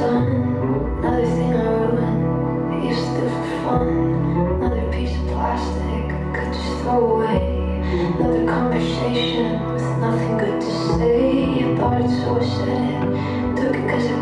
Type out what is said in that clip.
done. Another thing I ruined. I used to do for fun. Another piece of plastic I could just throw away. Another conversation with nothing good to say. I bought it so I said it. Took it 'cause